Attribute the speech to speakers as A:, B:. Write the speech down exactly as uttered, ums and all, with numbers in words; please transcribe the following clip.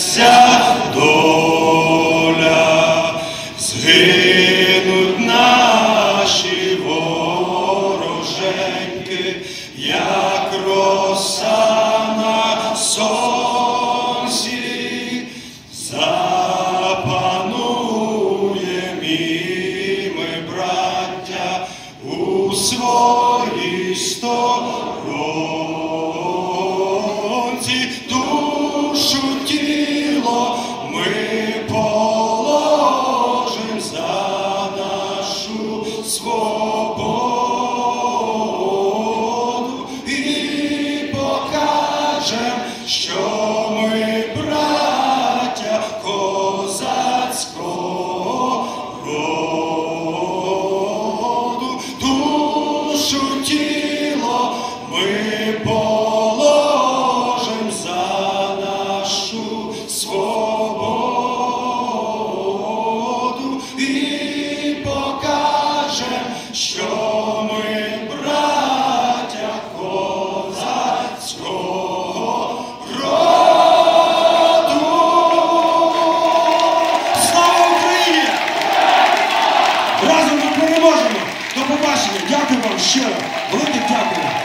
A: зміниться доля, згинуть наші вороженьки, як роса на сонці, запануєм і ми, браття, у своїй сторонці. Душу, тіло ми положим за нашу свободу і покажем, що ми браття козацького роду. Душу, тіло ми положим за нашу свободу і покажем, що ми браття козацького роду. Слава Україні! Разом ми переможемо! До побачення! Дякую вам щиро! Велике дякую!